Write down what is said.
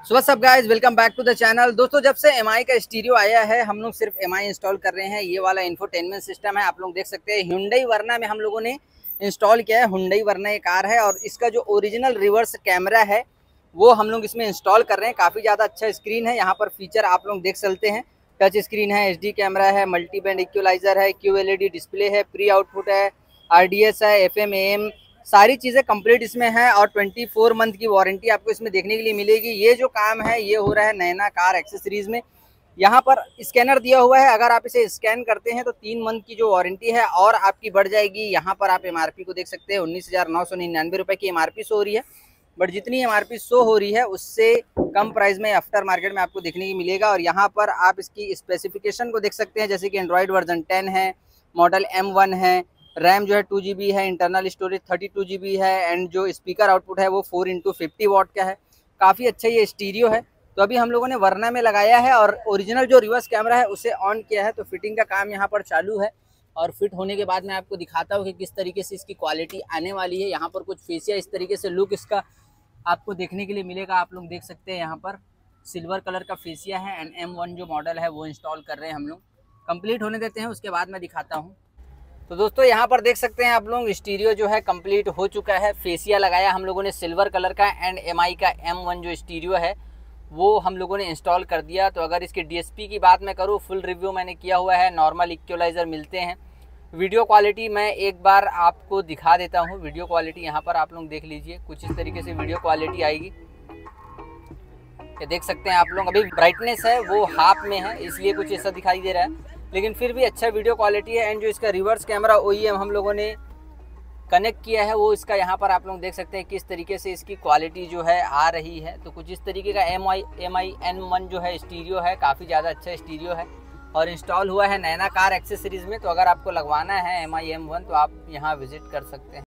So what's up guys, welcome back to the channel. दोस्तों, जब से एमआई का स्टीरियो आया है हम लोग सिर्फ एमआई इंस्टॉल कर रहे हैं। ये वाला इंफोटेनमेंट सिस्टम है, आप लोग देख सकते हैं। Hyundai वर्ना में हम लोगों ने इंस्टॉल किया है। Hyundai वर्ना एक कार है और इसका जो ओरिजिनल रिवर्स कैमरा है वो हम लोग इसमें इंस्टॉल कर रहे हैं। काफ़ी ज़्यादा अच्छा स्क्रीन है। यहाँ पर फीचर आप लोग देख सकते हैं। टच स्क्रीन है, HD कैमरा है, मल्टी बैंड इक्वलाइजर है, QLED डिस्प्ले है, प्री आउटपुट है, RDS है, FM AM सारी चीज़ें कंप्लीट इसमें है और 24 मंथ की वारंटी आपको इसमें देखने के लिए मिलेगी। ये जो काम है ये हो रहा है नैना कार एक्सेसरीज में। यहाँ पर स्कैनर दिया हुआ है, अगर आप इसे स्कैन करते हैं तो 3 मंथ की जो वारंटी है और आपकी बढ़ जाएगी। यहाँ पर आप MRP को देख सकते हैं, 19,999 रुपये की MRP शो हो रही है। बट जितनी MRP शो हो रही है उससे कम प्राइस में आफ्टर मार्केट में आपको देखने की मिलेगा। और यहाँ पर आप इसकी स्पेसिफिकेशन को देख सकते हैं, जैसे कि एंड्रॉयड वर्जन 10 है, मॉडल M1 है, रैम जो है 2GB है, इंटरनल स्टोरेज 32GB है एंड जो स्पीकर आउटपुट है वो 4x50 वाट का है। काफ़ी अच्छा ये स्टीरियो है। तो अभी हम लोगों ने वर्ना में लगाया है और ओरिजिनल जो रिवर्स कैमरा है उसे ऑन किया है। तो फिटिंग का काम यहाँ पर चालू है और फिट होने के बाद मैं आपको दिखाता हूँ कि किस तरीके से इसकी क्वालिटी आने वाली है। यहाँ पर कुछ फेसिया इस तरीके से लुक इसका आपको देखने के लिए मिलेगा। आप लोग देख सकते हैं यहाँ पर सिल्वर कलर का फेसिया है एंड M1 जो मॉडल है वो इंस्टॉल कर रहे हैं हम लोग। कंप्लीट होने देते हैं, उसके बाद मैं दिखाता हूँ। तो दोस्तों यहाँ पर देख सकते हैं आप लोग स्टीरियो जो है कंप्लीट हो चुका है। फेसिया लगाया हम लोगों ने सिल्वर कलर का एंड MI का M1 जो स्टीरियो है वो हम लोगों ने इंस्टॉल कर दिया। तो अगर इसके DSP की बात मैं करूँ, फुल रिव्यू मैंने किया हुआ है। नॉर्मल इक्वलाइजर मिलते हैं। वीडियो क्वालिटी मैं एक बार आपको दिखा देता हूँ। वीडियो क्वालिटी यहाँ पर आप लोग देख लीजिए, कुछ इस तरीके से वीडियो क्वालिटी आएगी। ये देख सकते हैं आप लोग, अभी ब्राइटनेस है वो हाफ में है इसलिए कुछ ऐसा दिखाई दे रहा है, लेकिन फिर भी अच्छा वीडियो क्वालिटी है। एंड जो इसका रिवर्स कैमरा OEM हम लोगों ने कनेक्ट किया है वो इसका यहाँ पर आप लोग देख सकते हैं किस तरीके से इसकी क्वालिटी जो है आ रही है। तो कुछ इस तरीके का MI N1 जो है स्टीरियो है, काफ़ी ज़्यादा अच्छा स्टीरियो है और इंस्टॉल हुआ है नैना कार एक्सेसरीज़ में। तो अगर आपको लगवाना है MI M1 तो आप यहाँ विजिट कर सकते हैं।